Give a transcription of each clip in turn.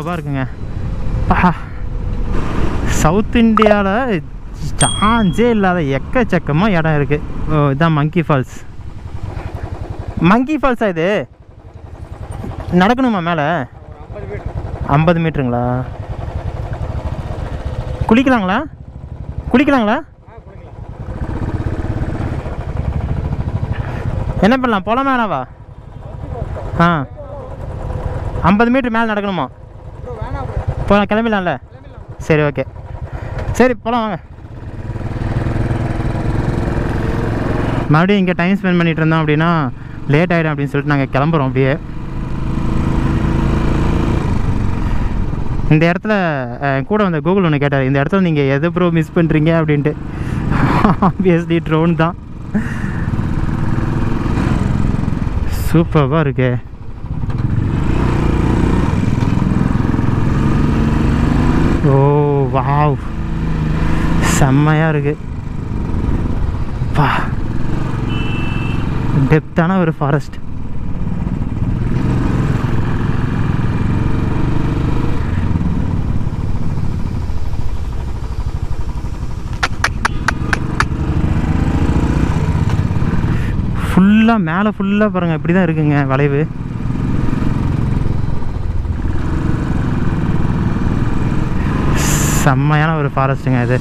சூப்பராக இருக்குங்க. சவுத் இந்தியாவில் சான்ஸே இல்லாத எக்கச்சக்கமாக இடம் இருக்குது. ஓ, இதுதான் மங்கி ஃபால்ஸ். மங்கி ஃபால்ஸா இது? நடக்கணுமா மேலே? 50 மீட்டருங்களா? குளிக்கலாங்களா? என்ன பண்ணலாம்? போகலாமா வேணாவா? 50 மீட்டர் மேலே நடக்கணுமா? போகலாம், கிளம்பிடலாம்ல? சரி, ஓகே, சரி போகலாம் வாங்க. மறுபடியும் இங்கே டைம் ஸ்பெண்ட் பண்ணிகிட்டு இருந்தோம் அப்படின்னா லேட் ஆகிடும் அப்படின்னு சொல்லிட்டு நாங்கள் கிளம்புறோம். அப்படியே இந்த இடத்துல கூட வந்து கூகுள் ஒன்று கேட்டார், இந்த இடத்துல நீங்கள் எதை ப்ரோ மிஸ் பண்ணுறீங்க அப்படின்ட்டு. ஆப்வியஸ்லி ட்ரோன் தான். சூப்பராக இருக்கு. ஓ வாவ், செம்மையாக இருக்கு. பா, டெப்த்தான ஒரு ஃபாரஸ்ட். ஃபுல்லாக மேலே ஃபுல்லாக பாருங்கள், இப்படி தான் இருக்குங்க வளைவு. செம்மையான ஒரு ஃபாரஸ்ட்டுங்க இது.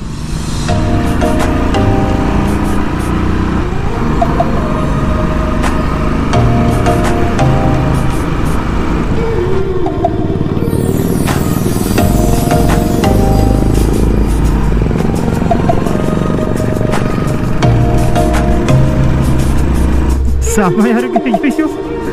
செம்மையா இருக்கு. ஐயோ,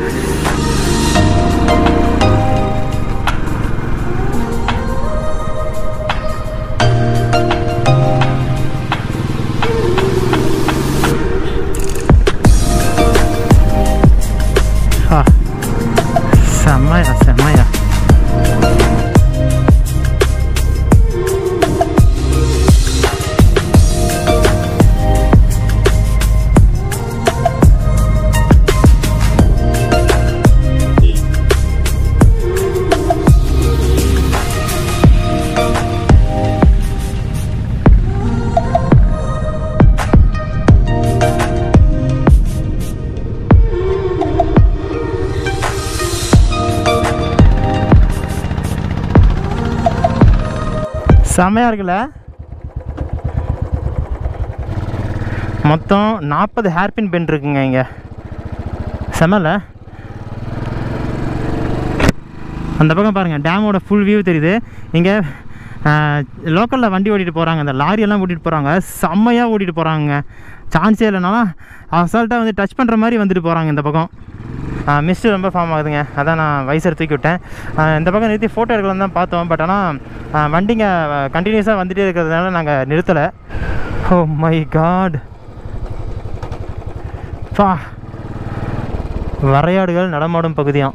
செம்மையா செம்மையா. செம்மையாக இருக்குல்ல? மொத்தம் 40 ஹேர்பின் பெண்ட் இருக்குங்க இங்கே. செம்மல. அந்த பக்கம் பாருங்கள், டேமோட ஃபுல் வியூ தெரியுது. இங்கே லோக்கலில் வண்டி ஓட்டிகிட்டு போகிறாங்க, அந்த லாரியெல்லாம் ஓட்டிகிட்டு போகிறாங்க. செம்மையாக ஓட்டிகிட்டு போகிறாங்க, சான்ஸே இல்லைனாலும் அசால்ட்டாக வந்து டச் பண்ணுற மாதிரி வந்துட்டு போகிறாங்க. இந்த பக்கம் மிஸ்ட்டு ரொம்ப ஃபார்ம் ஆகுதுங்க, அதான் நான் வைசர் தூக்கி விட்டேன். இந்த பக்கம் நிறுத்தி ஃபோட்டோ எடுக்கலாம் தான் பார்த்தோம், பட் ஆனால் வண்டிங்க கண்டினியூஸாக வந்துகிட்டே இருக்கிறதுனால நாங்கள் நிறுத்தலை. ஓ மை காட், பா, வரையாடுகள் நடமாடும் பகுதியாம்.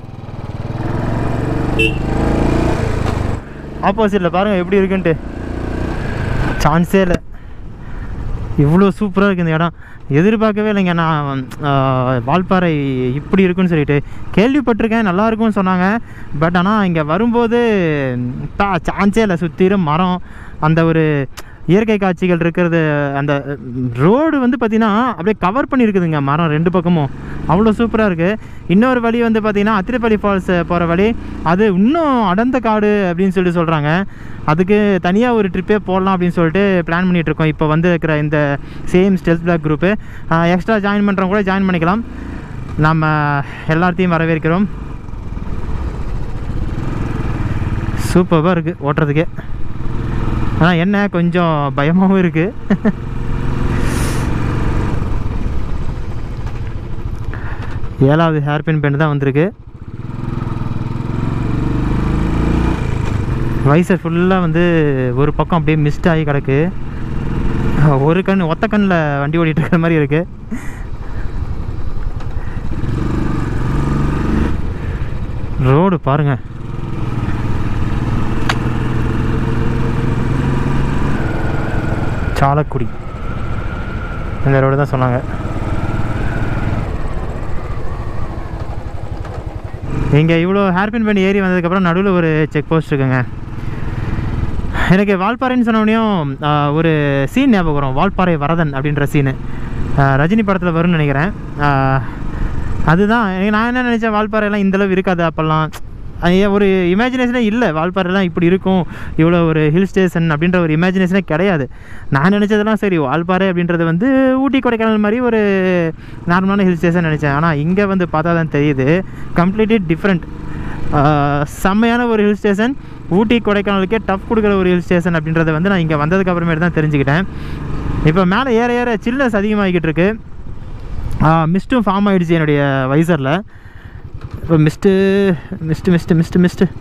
ஆப்போசிட்டில் பாருங்கள் எப்படி இருக்குன்ட்டு, சான்ஸே இல்லை. இவ்வளோ சூப்பராக இருக்குது இந்த இடம். எதிர்பார்க்கவே இல்லைங்க நான். வால்பாறை இப்படி இருக்குன்னு சொல்லிட்டு கேள்விப்பட்டிருக்கேன், நல்லா இருக்கும்னு சொன்னாங்க. பட் ஆனால் இங்கே வரும்போது சான்ஸே இல்லை. சுற்றிலும் மரம், அந்த ஒரு இயற்கை காட்சிகள் இருக்கிறது. அந்த ரோடு வந்து பார்த்திங்கன்னா அப்படியே கவர் பண்ணியிருக்குதுங்க மரம் ரெண்டு பக்கமும், அவ்வளோ சூப்பராக இருக்குது. இன்னொரு வழி வந்து பார்த்திங்கன்னா அத்திரிப்பள்ளி ஃபால்ஸ் போகிற வழி, அது இன்னும் அடர்ந்த காடு அப்படின்னு சொல்லிட்டு சொல்கிறாங்க. அதுக்கு தனியாக ஒரு ட்ரிப்பே போடலாம் அப்படின்னு சொல்லிட்டு பிளான் பண்ணிகிட்ருக்கோம். இப்போ வந்து இருக்கிற இந்த same stealth black group extra join பண்ணுறவங்க கூட ஜாயின் பண்ணிக்கலாம். நம்ம எல்லாத்தையும் வரவேற்கிறோம். சூப்பராக இருக்குது ஓட்டுறதுக்கே. ஆனால் என்ன கொஞ்சம் பயமாகவும் இருக்குது. ஏழாவது ஹேர்பின் பெண்ட் தான் வந்திருக்கு. வைசர் ஃபுல்லாக வந்து ஒரு பக்கம் அப்படியே மிஸ்ட் ஆகி கிடக்கு. ஒரு கண் ஒத்த கண்ணில் வண்டி ஓடிட்டு இருக்கிற மாதிரி இருக்குது. ரோடு பாருங்கள், சாலக்குடி இந்த ரோடு தான் சொன்னாங்க. இங்கே இவ்வளோ ஹேர்பின் பண்ணி ஏறி வந்ததுக்கப்புறம் நடுவில் ஒரு செக் போஸ்ட் இருக்குங்க. எனக்கு வால்பாறைன்னு சொன்னோடனையும் ஒரு சீன் ஞாபகம் வரும், வால்பாறை வரதன் அப்படின்ற சீனு. ரஜினி படத்தில் வரும்னு நினைக்கிறேன். அதுதான் நான் என்ன நினச்சேன், வால்பாறையெல்லாம் இந்தளவு இருக்காது அப்போல்லாம். ஒரு இமேஜினேஷனே இல்லை, வால்பாறைலாம் இப்படி இருக்கும், இவ்வளோ ஒரு ஹில் ஸ்டேஷன் அப்படின்ற ஒரு இமேஜினேஷனே கிடையாது. நான் நினச்சதெல்லாம் சரி வால்பாறை அப்படின்றது வந்து ஊட்டி கொடைக்கானல் மாதிரி ஒரு நார்மலான ஹில் ஸ்டேஷன் நினச்சேன். ஆனால் இங்கே வந்து பார்த்தா தான் தெரியுது கம்ப்ளீட்லி டிஃப்ரெண்ட். செம்மையான ஒரு ஹில் ஸ்டேஷன், ஊட்டி கொடைக்கானலுக்கே டஃப் கொடுக்குற ஒரு ஹில் ஸ்டேஷன் அப்படின்றத வந்து நான் இங்கே வந்ததுக்கு அப்புறமேட்டு தான் தெரிஞ்சுக்கிட்டேன். இப்போ மேலே ஏற ஏற சில்னஸ் அதிகமாகிக்கிட்டு இருக்கு. மிஸ்ட்டும் ஃபார்ம் ஆகிடுச்சு என்னுடைய வைசரில். இப்போ மிஸ்ட்டு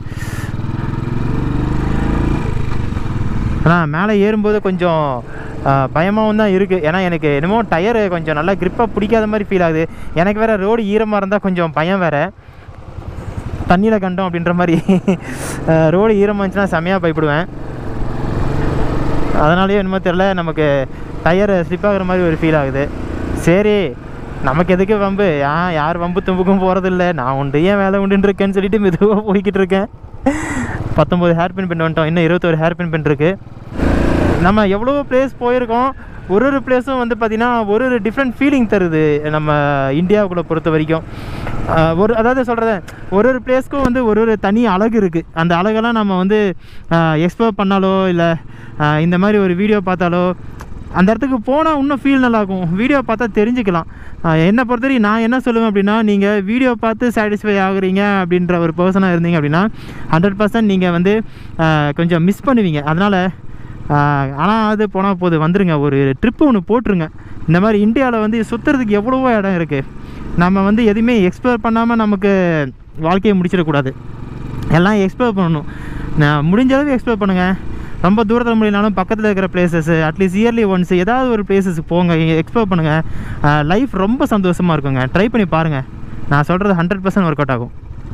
ஆனால் மேலே ஏறும்போது கொஞ்சம் பயமாகவும் தான் இருக்குது. ஏன்னா எனக்கு என்னமோ டயரு கொஞ்சம் நல்லா க்ரிப்பாக பிடிக்காத மாதிரி ஃபீல் ஆகுது. எனக்கு வேறு ரோடு ஈரமாக இருந்தால் கொஞ்சம் பயம் வேறு, தண்ணியில் கண்டோம் அப்படின்ற மாதிரி. ரோடு ஈரமாக இருந்துச்சுன்னா செம்மையாக பயப்படுவேன். அதனாலேயே என்னமோ தெரில, நமக்கு டயர் ஸ்லிப் ஆகிற மாதிரி ஒரு ஃபீல் ஆகுது. சரி நமக்கு எதுக்கு வம்பு, யார் வம்பு தும்புக்கும் போகிறதில்ல, நான் உண்டு ஏன் வேலை உண்டுன்னு இருக்கேன்னு சொல்லிட்டு மெதுவாக போய்கிட்டு இருக்கேன். 19 ஹேர்பின் பென் வந்துட்டோம், இன்னும் 21 ஹேர்பின் பென் இருக்குது. நம்ம எவ்வளோ பிளேஸ் போயிருக்கோம், ஒரு பிளேஸும் வந்து பார்த்திங்கன்னா ஒரு டிஃப்ரெண்ட் ஃபீலிங் தருது நம்ம இந்தியாவுக்குள்ளே பொறுத்த வரைக்கும். அதாவது சொல்கிறத ஒரு பிளேஸ்க்கும் வந்து ஒரு தனி அழகு இருக்குது. அந்த அழகெல்லாம் நம்ம வந்து எக்ஸ்ப்ளோர் பண்ணாலோ இல்லை இந்த மாதிரி ஒரு வீடியோ பார்த்தாலோ அந்த இடத்துக்கு போனால் இன்னும் ஃபீல் நல்லாயிருக்கும். வீடியோ பார்த்தா தெரிஞ்சுக்கலாம். என்னை பொறுத்தவரைக்கும் நான் என்ன சொல்லுவேன் அப்படின்னா, நீங்கள் வீடியோ பார்த்து சாட்டிஸ்ஃபை ஆகுறீங்க அப்படின்ற ஒரு பர்சனாக இருந்தீங்க அப்படின்னா 100% நீங்கள் வந்து கொஞ்சம் மிஸ் பண்ணுவீங்க. அதனால் ஆனால் அது போனால் போது வந்துடுங்க, ஒரு ட்ரிப்பு ஒன்று போட்டுருங்க. இந்த மாதிரி இந்தியாவில் வந்து சுற்றுறதுக்கு எவ்வளவோ இடம் இருக்குது. நம்ம வந்து எதுவுமே எக்ஸ்ப்ளோர் பண்ணாமல் நமக்கு வாழ்க்கையை முடிச்சிடக்கூடாது, எல்லாம் எக்ஸ்ப்ளோர் பண்ணணும். முடிஞ்ச அளவுக்கு எக்ஸ்ப்ளோர் பண்ணுங்கள். ரொம்ப தூரத்தில் முடியலனாலும் பக்கத்தில் இருக்கிற பிளேசஸ்ஸு அட்லீஸ்ட் இயர்லி ஒன்ஸ் ஏதாவது ஒரு பிளேஸஸுக்கு போங்க, எக்ஸ்ப்ளோர் பண்ணுங்கள். லைஃப் ரொம்ப சந்தோஷமாக இருக்குங்க. ட்ரை பண்ணி பாருங்கள், நான் சொல்கிறது 100% ஒர்க் அவுட் ஆகும்.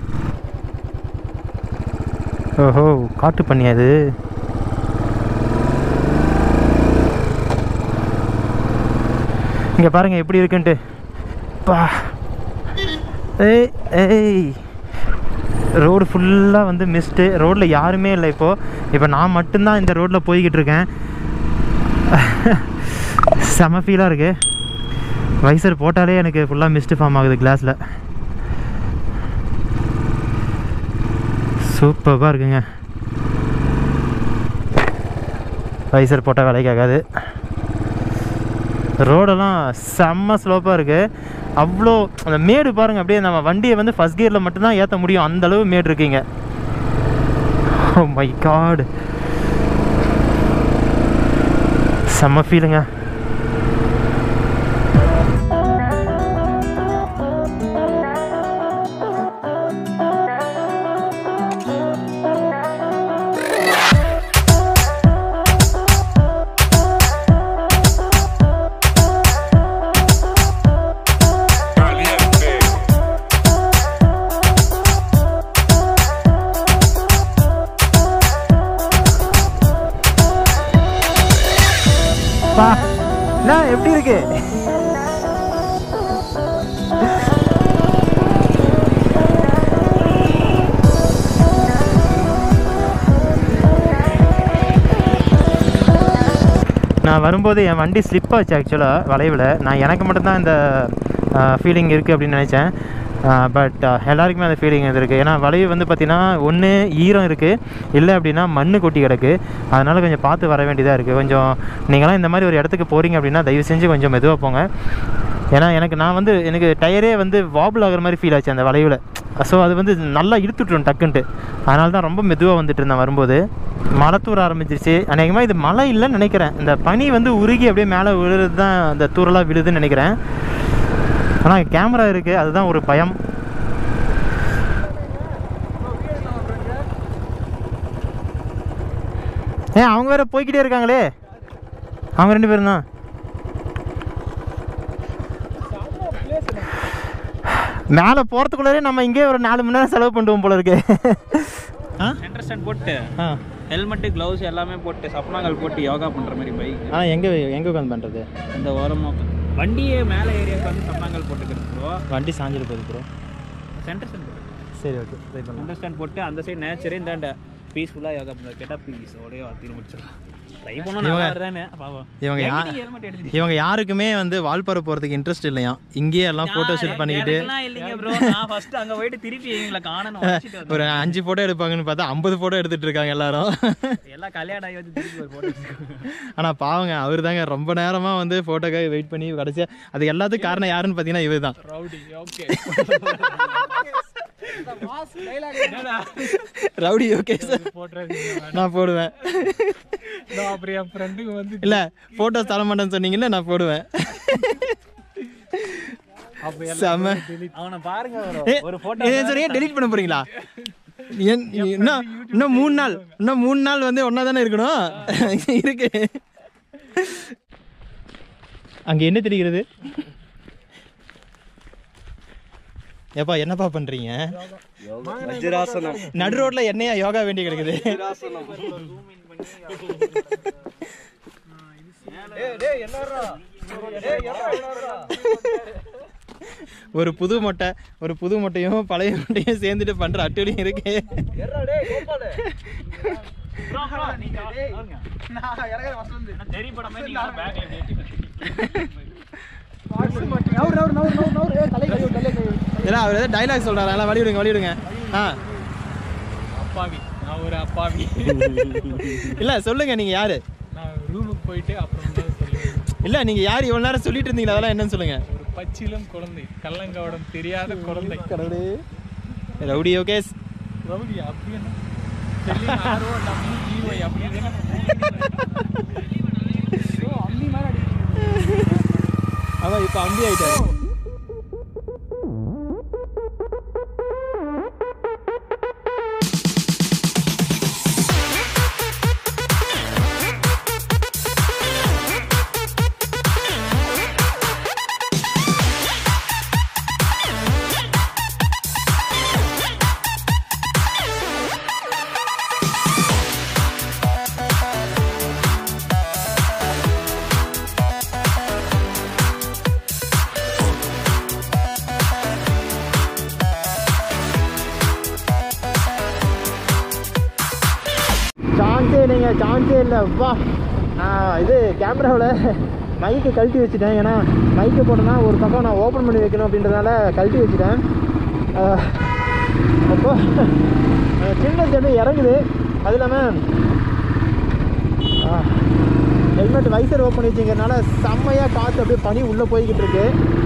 ஓஹோ காட்டு பண்ணியாது. இங்கே பாருங்கள் எப்படி இருக்குன்ட்டு. பா ஏய் ரோடு ஃபுல்லாக வந்து மிஸ்ட்டு, ரோட்டில் யாருமே இல்லை. இப்போ நான் மட்டும்தான் இந்த ரோட்டில் போய்கிட்டு இருக்கேன். செம ஃபீலாக இருக்குது. வைசர் போட்டாலே எனக்கு ஃபுல்லாக மிஸ்ட்டு ஃபார்ம் ஆகுது கிளாஸில். சூப்பராக இருக்குங்க. வைசர் போட்டால் வேலைக்கு ஆகாது. ரோடெல்லாம் செம்ம ஸ்லோப்பாக இருக்குது. அவ்வளோ அந்த மேடு பாருங்கள், அப்படியே நம்ம வண்டியை வந்து ஃபஸ்ட் கியரில் மட்டும்தான் ஏற்ற முடியும், அந்தளவு மேடு இருக்குங்க. ஓ மை காட், செம்ம ஃபீலுங்க. எப்படி இருக்கு? நான் வரும்போது என் வண்டி ஸ்லிப் ஆச்சு ஆக்சுவலாக வளைவில். நான் எனக்கு மட்டும்தான் இந்த ஃபீலிங் இருக்குது அப்படின்னு நினச்சேன். பட் எல்லாருக்குமே அந்த ஃபீலிங் இருக்குது. ஏன்னா வளைவு வந்து பார்த்திங்கன்னா ஒன்று ஈரம் இருக்குது, இல்லை அப்படின்னா மண் கொட்டி கிடக்கு. அதனால் கொஞ்சம் பார்த்து வர வேண்டியதாக இருக்குது. கொஞ்சம் நீங்களாம் இந்த மாதிரி ஒரு இடத்துக்கு போகிறீங்க அப்படின்னா தயவு செஞ்சு கொஞ்சம் மெதுவாக போங்க. ஏன்னா எனக்கு டயரே வந்து வாபிள் ஆகிற மாதிரி ஃபீல் ஆச்சு அந்த வளைவில். ஸோ அது வந்து நல்லா இழுத்துட்டுரும் டக்குன்ட்டு. அதனால தான் ரொம்ப மெதுவாக வந்துட்டு இருந்தேன் வரும்போது. மழை தூர ஆரம்பிச்சிருச்சு. அநேகமாக இது மழை இல்லைன்னு நினைக்கிறேன். இந்த பனி வந்து உருகி அப்படியே மேலே விழுறது தான் அந்த தூரெல்லாம் விழுதுன்னு நினைக்கிறேன். ஆனால் கேமரா இருக்குது, அதுதான் ஒரு பயம். அவங்க வேற போய்கிட்டே இருக்காங்களே, அவங்க 2 பேரும் தான். மேலே போகிறதுக்குள்ளே நம்ம இங்கே ஒரு 4 மணி நேரம் செலவு பண்ணுவோம் போல இருக்கு. சென்டர் ஸ்டாண்ட் போட்டு ஹெல்மெட்டு க்ளவுஸ் எல்லாமே போட்டு சப்னாங்கள் போட்டு யோகா பண்ணுற மாதிரி பைக். ஆனால் எங்கே உட்காந்து பண்ணுறது? இந்த ஓரமாக வண்டியே மேலே ஏரியாவுக்கு வந்து சப்னாங்கள் போட்டுக்கிறது ப்ரோ. வண்டி சாஞ்சிட்டு போகுது ப்ரோ. சென்டர் ஸ்டாண்ட் சரி ஓகே ட்ரை பண்ணலாம். சென்டர் ஸ்டாண்ட் போட்டு அந்த சைடு நேச்சரே இந்த பீஸ்ஃபுல்லாக யோகா பண்ணுறது கேட்டால் பீஸ் ஓடையோ அத்தின்னு முடிச்சிடலாம். ட்ரை பண்ணணும். இவங்க யாருக்குமே வந்து வால்பாறை போகிறதுக்கு இன்ட்ரெஸ்ட் இல்லையா, இங்கேயே எல்லாம் ஃபோட்டோ ஷூட் பண்ணிக்கிட்டு ஒரு 5 ஃபோட்டோ எடுப்பாங்கன்னு பார்த்தா 50 ஃபோட்டோ எடுத்துகிட்டு இருக்காங்க எல்லாரும். எல்லாம் கல்யாணம் ஆகி வந்து திருப்பி ஒரு ஃபோட்டோ. ஆனால் பாவங்க அவர் தாங்க ரொம்ப நேரமாக வந்து ஃபோட்டோக்காக வெயிட் பண்ணி கடைசியாக அது எல்லாத்துக்கும் காரணம் யாருன்னு பார்த்தீங்கன்னா இவர் தான். ரவுடி ஓகே சார் நான் போடுவேன். இல்ல போட்டோஸ் தர மாட்டேன்னு சொன்னீங்கல்ல, நான் போடுவேன். டெலீட் பண்ண போறீங்களா? இன்னும் 3 நாள் வந்து ஒன்னா தானே இருக்கணும். இருக்கு அங்க என்ன தெரிகிறது? ஏப்பா என்னப்பா பண்றீங்க? நடு ரோட்ல என்னையா யோகா வேண்டி கிடக்குது? ஒரு புது மொட்டையும் பழைய மொட்டையும் சேர்ந்துட்டு பண்ற அட்டூழியம் இருக்கு. அவர் ஏதாவது டைலாக் சொல்றாரு, வழி விடுங்க. அப்பாவி, நான் ஒரு அப்பாவி. இல்ல சொல்லுங்க, நீங்க யாரு? நான் ரூமுக்கு போயிட்டு அப்புறம் இல்ல நீங்க யாரு இவ்வளவு நேரம் சொல்லிட்டு இருந்தீங்களா, அதெல்லாம் என்னன்னு சொல்லுங்க. ஒரு பச்சிலம் குழந்தை, கள்ளங்கவடம் தெரியாத குழந்தை. கடவுளே. Rowdy okays. ரவுடி அப்படி என்ன? ஆர்ஓ டம்மி ஈவை அப்படி என்ன? அம்பி மாதிரி அடிக்குது. அவன் இப்ப அம்பி ஆயிட்டாரு. சான்ஸே இல்லை. வா இது கேமராவில் மைக்கை கழட்டி வச்சுட்டேன். ஏன்னா மைக்கை போட்டோன்னா ஒரு பக்கம் நான் ஓப்பன் பண்ணி வைக்கணும் அப்படின்றதுனால கழட்டி வச்சுட்டேன். அப்போ சின்ன சேர்ந்து இறங்குது. அது இல்லாமல் ஹெல்மெட் வைசர் ஓப்பன் வச்சுங்கிறதுனால செம்மையாக காற்று அப்படியே பனி உள்ளே போய்கிட்டு இருக்கு.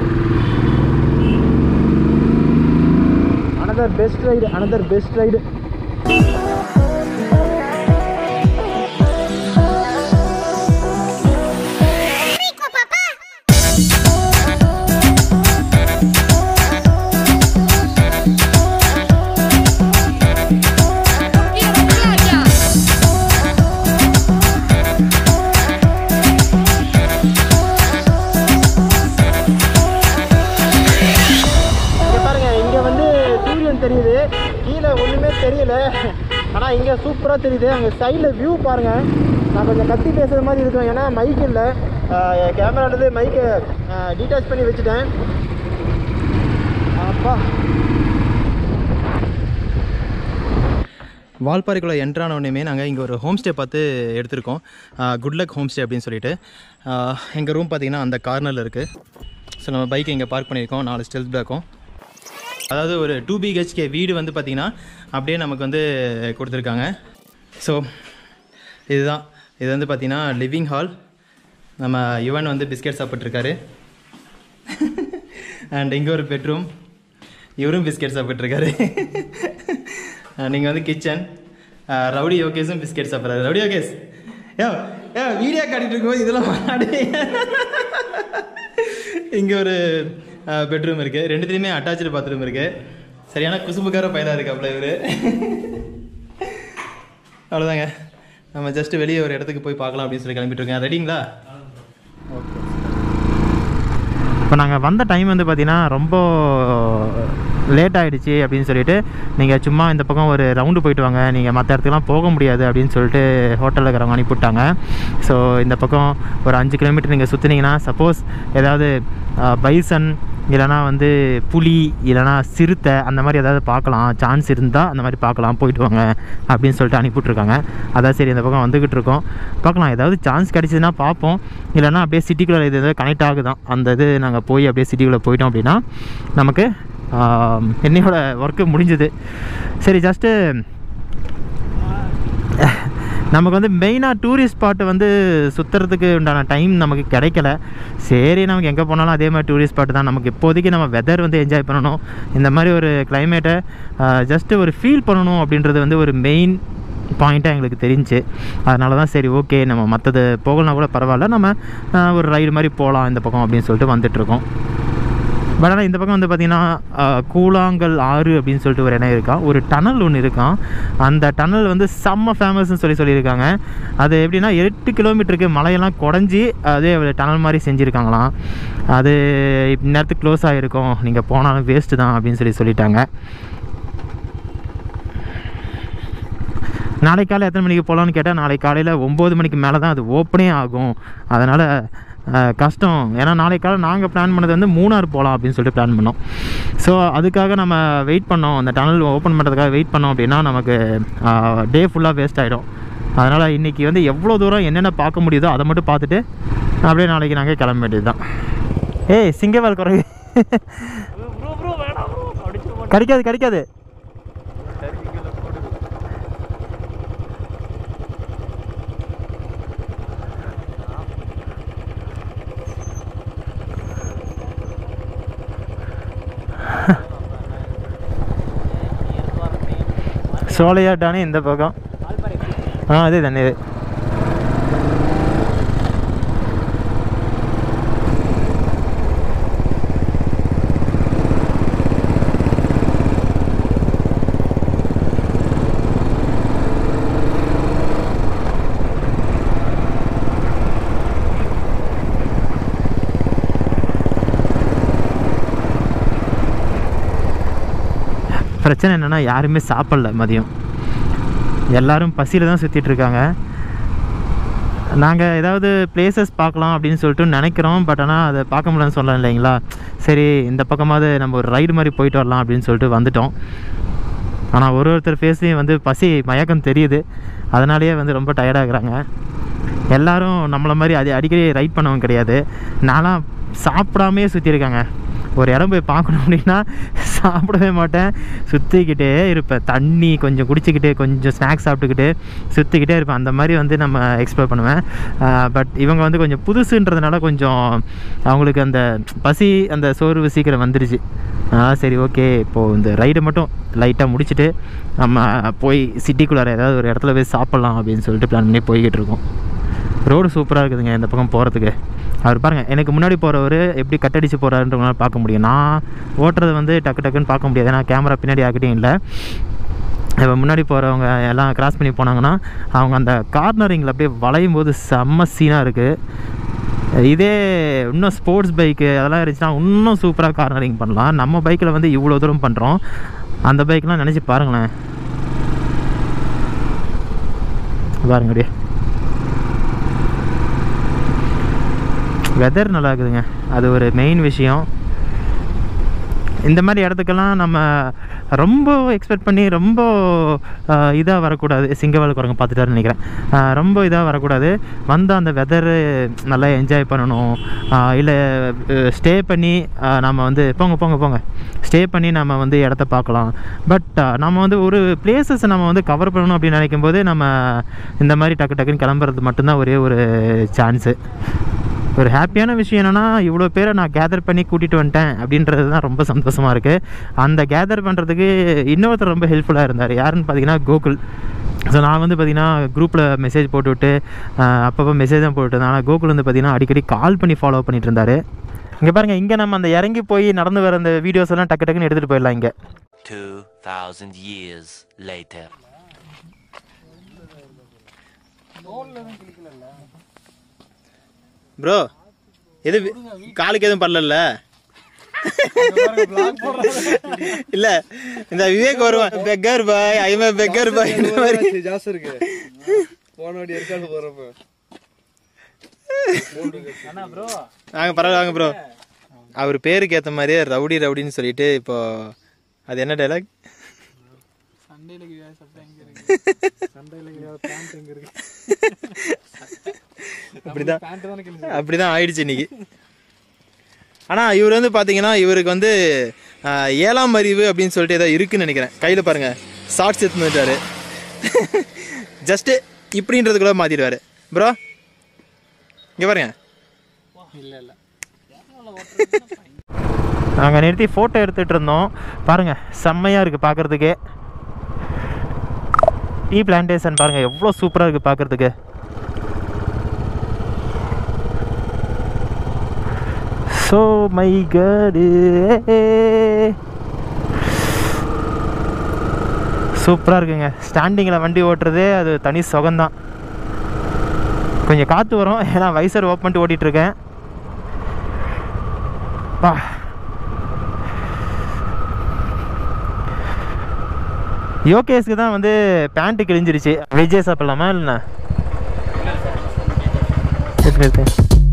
Another best ride. தெரியுது, கீழே ஒன்றுமே தெரியல. ஆனால் இங்கே சூப்பராக தெரியுது. அங்கே சைடில் வியூ பாருங்கள். நான் கொஞ்சம் கத்தி பேசுகிற மாதிரி இருக்கும், ஏன்னா மைக் இல்லை. கேமராலேருந்து மைக்கை டீட்டாச் பண்ணி வச்சுட்டேன். அப்பா வால்பாறைக்குள்ளே என்ட்ரான உடனே நாங்கள் இங்கே ஒரு ஹோம் ஸ்டே பார்த்து எடுத்திருக்கோம். குட்லக் ஹோம் ஸ்டே அப்படின்னு சொல்லிட்டு. எங்கள் ரூம் பார்த்திங்கன்னா அந்த கார்னரில் இருக்குது. ஸோ நம்ம பைக்கை இங்கே பார்க் பண்ணியிருக்கோம். 4 ஸ்டெல்த் பேக்கும். அதாவது ஒரு 2 BHK வீடு வந்து பார்த்திங்கன்னா அப்படியே நமக்கு வந்து கொடுத்துருக்காங்க. ஸோ இதுதான், இது வந்து பார்த்திங்கன்னா லிவிங் ஹால். நம்ம யுவன் வந்து பிஸ்கெட் சாப்பிட்ருக்காரு. அண்ட் இங்கே ஒரு பெட்ரூம், இவரும் பிஸ்கெட் சாப்பிட்ருக்காரு. நீங்கள் வந்து கிச்சன். ரவுடி யோகேஸும் பிஸ்கெட் சாப்பிட்றாரு. ரவுடி யோகேஷ் வீடியோ காட்டிகிட்டு இருக்கும்போது இதெல்லாம் மாடி. இங்கே ஒரு பெட்ரூம் இருக்குது. 2த்துலேயுமே அட்டாச்சு பாத்ரூம் இருக்குது. சரியான குசும்புக்கார பையனாக இருக்காப்புல இவர். அவ்வளோதாங்க, நம்ம ஜஸ்ட்டு வெளியே ஒரு இடத்துக்கு போய் பார்க்கலாம் அப்படின்னு சொல்லி கிளம்பிட்டுருக்கேன். ரெடிங்களா? ஓகே. இப்போ நாங்கள் வந்த டைம் வந்து பார்த்திங்கன்னா ரொம்ப லேட் ஆகிடுச்சு அப்படின்னு சொல்லிட்டு நீங்கள் சும்மா இந்த பக்கம் ஒரு ரவுண்டு போயிட்டு வாங்க, நீங்கள் மற்ற இடத்துக்குலாம் போக முடியாது அப்படின்னு சொல்லிட்டு ஹோட்டலில் இருக்கிறவங்க அனுப்பிவிட்டாங்க. ஸோ இந்த பக்கம் ஒரு 5 கிலோமீட்டர் நீங்கள் சுற்றுனீங்கன்னா சப்போஸ் ஏதாவது பைசன் இல்லைனா வந்து புலி இல்லைனா சிறுத்தை அந்த மாதிரி ஏதாவது பார்க்கலாம், சான்ஸ் இருந்தால் அந்த மாதிரி பார்க்கலாம், போயிட்டு வாங்க அப்படின்னு சொல்லிட்டு அனுப்பிவிட்ருக்காங்க. அதான் சரி இந்த பக்கம் வந்துக்கிட்டு இருக்கோம், பார்க்கலாம் ஏதாவது சான்ஸ் கிடச்சிதுன்னா பார்ப்போம். இல்லைனா அப்படியே சிட்டிக்குள்ளே இது எதாவது கனெக்ட் ஆகுதான் அந்த இது, நாங்கள் போய் அப்படியே சிட்டிக்குள்ளே போயிட்டோம் அப்படின்னா நமக்கு என்னையோட ஒர்க்கு முடிஞ்சுது. சரி ஜஸ்ட்டு நமக்கு வந்து மெயினாக டூரிஸ்ட் ஸ்பாட்டு வந்து சுற்றுறதுக்கு உண்டான டைம் நமக்கு கிடைக்கல. சரி நமக்கு எங்கே போனாலும் அதே மாதிரி டூரிஸ்ட் ஸ்பாட்டு தான். நமக்கு இப்போதைக்கு நம்ம வெதர் வந்து என்ஜாய் பண்ணணும், இந்த மாதிரி ஒரு கிளைமேட்டை ஜஸ்ட்டு ஒரு ஃபீல் பண்ணணும் அப்படின்றது வந்து ஒரு மெயின் பாயிண்ட்டாக எங்களுக்கு தெரிஞ்சு. அதனால தான் சரி ஓகே நம்ம மற்றது போகலனா கூட பரவாயில்ல, நம்ம ஒரு ரைடு மாதிரி போகலாம் இந்த பக்கம் அப்படின்னு சொல்லிட்டு வந்துட்டுருக்கோம். பட் ஆனால் இந்த பக்கம் வந்து பார்த்திங்கன்னா கூழாங்கல் ஆறு அப்படின்னு சொல்லிட்டு ஒரு இடம் இருக்கான், ஒரு டனல் ஒன்று இருக்கான். அந்த டனல் வந்து செம்ம ஃபேமஸ்ன்னு சொல்லியிருக்காங்க. அது எப்படின்னா 8 கிலோமீட்டருக்கு மலையெல்லாம் குடஞ்சி அதே டனல் மாதிரி செஞ்சுருக்காங்களாம். அது இந்நேரத்துக்கு க்ளோஸ் ஆகிருக்கும், நீங்கள் போனாலும் வேஸ்ட்டு தான் அப்படின்னு சொல்லிட்டாங்க. நாளைக்கு காலையில் எத்தனை மணிக்கு போகலான்னு கேட்டால் நாளைக்கு காலையில் 9 மணிக்கு மேலே தான் அது ஓப்பனே ஆகும். அதனால் கஷ்டம். ஏன்னா நாளைக்கு காலையில் நாங்கள் பிளான் பண்ணது வந்து மூணார் போகலாம் அப்படின்னு சொல்லிட்டு பிளான் பண்ணோம். ஸோ அதுக்காக நம்ம வெயிட் பண்ணோம், அந்த டனல் ஓப்பன் பண்ணுறதுக்காக வெயிட் பண்ணோம் அப்படின்னா நமக்கு டே ஃபுல்லாக வேஸ்ட் ஆகிடும். அதனால் இன்றைக்கி வந்து எவ்வளோ தூரம் என்னென்ன பார்க்க முடியுதோ அதை மட்டும் பார்த்துட்டு அப்படியே நாளைக்கு நாங்கள் கிளம்ப வேண்டியது தான். ஏய் சிங்கவால் குறை கிடைக்காது. சோலையாட்டானே இந்த பக்கம் அதே தானே இது. பிரச்சனை என்னென்னா யாருமே சாப்பிடல மதியம், எல்லோரும் பசியில் தான் சுற்றிட்டுருக்காங்க. நாங்கள் ஏதாவது பிளேசஸ் பார்க்கலாம் அப்படின்னு சொல்லிட்டு நினைக்கிறோம், பட் ஆனால் அதை பார்க்க முடியலன்னு சொல்லலாம் இல்லைங்களா. சரி இந்த பக்கமாவது நம்ம ஒரு ரைடு மாதிரி போயிட்டு வரலாம் அப்படின்னு சொல்லிட்டு வந்துட்டோம். ஆனால் ஒருத்தர் ஃபேஸ்லேயும் வந்து பசி மயக்கம் தெரியுது, அதனாலேயே வந்து ரொம்ப டயர்டாகிறாங்க. எல்லோரும் நம்மளை மாதிரி அடிக்கடி ரைட் பண்ணவங்க கிடையாது. நான்லாம் சாப்பிடாமே சுற்றிருக்காங்க. ஒரு இடம் போய் பார்க்கணும் அப்படின்னா சாப்பிடவே மாட்டேன், சுற்றிக்கிட்டே இருப்பேன். தண்ணி கொஞ்சம் குடிச்சிக்கிட்டு கொஞ்சம் ஸ்நாக்ஸ் சாப்பிட்டுக்கிட்டு சுற்றிக்கிட்டே இருப்பேன். அந்த மாதிரி வந்து நம்ம எக்ஸ்ப்ளோர் பண்ணுவேன். பட் இவங்க வந்து கொஞ்சம் புதுசுன்றதுனால கொஞ்சம் அவங்களுக்கு அந்த பசி அந்த சோர்வு சீக்கிரம் வந்துடுச்சு. சரி ஓகே இப்போது இந்த ரைடை மட்டும் லைட்டாக முடிச்சுட்டு நம்ம போய் சிட்டிக்குள்ளார ஏதாவது ஒரு இடத்துல போய் சாப்பிட்லாம் அப்படின்னு சொல்லிட்டு பிளான் பண்ணி போய்கிட்டு இருக்கோம். ரோடு சூப்பராக இருக்குதுங்க இந்த பக்கம் போகிறதுக்கு. அவர் பாருங்கள், எனக்கு முன்னாடி போகிறவர் எப்படி கட்டடிச்சு போகிறாருன்றவங்களால பார்க்க முடியும். நான் ஓட்டுறது வந்து டக்குன்னு பார்க்க முடியாது, ஏன்னா கேமரா பின்னாடி ஆக்கிட்டையும் இல்லை. இப்போ முன்னாடி போகிறவங்க எல்லாம் கிராஸ் பண்ணி போனாங்கன்னா அவங்க அந்த கார்னரிங்கில் அப்படியே வளையும் போது செம்ம சீனாக இருக்குது. இதே இன்னும் ஸ்போர்ட்ஸ் பைக்கு அதெல்லாம் இருந்துச்சுன்னா இன்னும் சூப்பராக கார்னரிங் பண்ணலாம். நம்ம பைக்கில் வந்து இவ்வளோ தூரம் பண்ணுறோம், அந்த பைக்கெலாம் நினச்சி பாருங்களேன். பாருங்க அப்படியே வெதர் நல்லா இருக்குதுங்க, அது ஒரு மெயின் விஷயம். இந்த மாதிரி இடத்துக்கெல்லாம் நம்ம ரொம்ப எக்ஸ்பெக்ட் பண்ணி ரொம்ப இதாக வரக்கூடாது. சிங்கவால் குரங்க பார்த்துட்டாருன்னு நினைக்கிறேன். ரொம்ப இதாக வரக்கூடாது. வந்தால் அந்த வெதரு நல்லா என்ஜாய் பண்ணணும். இல்லை ஸ்டே பண்ணி நம்ம வந்து போங்க ஸ்டே பண்ணி நம்ம வந்து இடத்த பார்க்கலாம். பட் நம்ம வந்து ஒரு பிளேசஸை நம்ம வந்து கவர் பண்ணணும் அப்படின்னு நினைக்கும் போது நம்ம இந்த மாதிரி டக்குன்னு கிளம்புறது மட்டும்தான் ஒரே ஒரு சான்ஸு. ஒரு ஹாப்பியான விஷயம் என்னென்னா இவ்வளோ பேரை நான் கேதர் பண்ணி கூட்டிகிட்டு வந்துட்டேன் அப்படின்றது தான் ரொம்ப சந்தோஷமாக இருக்குது. அந்த கேதர் பண்ணுறதுக்கு இன்னொருத்தர் ரொம்ப ஹெல்ப்ஃபுல்லாக இருந்தார். யாருன்னு பார்த்தீங்கன்னா கோகுல். ஸோ நான் வந்து பார்த்திங்கன்னா குரூப்பில் மெசேஜ் போட்டுவிட்டு அப்பப்போ மெசேஜ் தான் போட்டுவிட்டேன். ஆனால் கோகுல் வந்து பார்த்திங்கன்னா அடிக்கடி கால் பண்ணி ஃபாலோ பண்ணிட்டு இருந்தார். இங்கே பாருங்கள், இங்கே நம்ம அந்த இறங்கி போய் நடந்து வர அந்த வீடியோஸ் எல்லாம் டக்குன்னு எடுத்துகிட்டு போயிடலாம். இங்கே 2000 years later. ப்ரோ எது காலுக்கு எதுவும் பண்ணல? இல்ல இந்த விவேக் வருவான் பெக்கர் பாய் ஐமே பெக்கர் பாய் இந்த மாதிரி ஜாஸ் இருக்கு போன வாட்டி இருக்காது போறப்ப அண்ணா ப்ரோ வாங்க பரவாயில்ல வாங்க ப்ரோ அவர் பேருக்கு ஏற்ற மாதிரியே ரவுடி ரவுடின்னு சொல்லிட்டு இப்போ அது என்ன டைலாக் அப்படிதான் ஆயிடுச்சு இன்னைக்கு. ஆனா இவர் வந்து பாத்தீங்கன்னா இவருக்கு வந்து 7ஆம் அறிவு அப்படின்னு சொல்லிட்டு ஏதோ இருக்குன்னு நினைக்கிறேன். கையில பாருங்க ஷார்ட்ஸ் எடுத்து வந்துட்டாரு. ஜஸ்ட் இப்படின்றதுக்குள்ள மாத்திடுவாரு ப்ரோ. இங்க பாருங்க. இல்ல இல்ல நாங்கள் நிறுத்தி ஃபோட்டோ எடுத்துகிட்டு இருந்தோம். பாருங்கள் செம்மையாக இருக்குது பார்க்குறதுக்கே. டீ பிளான்டேஷன் பாருங்கள் எவ்வளோ சூப்பராக இருக்குது பார்க்குறதுக்கு. ஸோ மை காடு சூப்பராக இருக்குங்க. ஸ்டாண்டிங்கில் வண்டி ஓட்டுறதே அது தனி சுகம்தான். கொஞ்சம் காற்று வரும் ஏன்னா வைசர் ஓப்பன் பண்ணிட்டு ஓட்டிகிட்ருக்கேன். பா யோகேஸ்க்கு தான் வந்து பேண்ட்டு கிழிஞ்சிருச்சு. விஜய் சாப்பிடலாமா இல்லைண்ணா?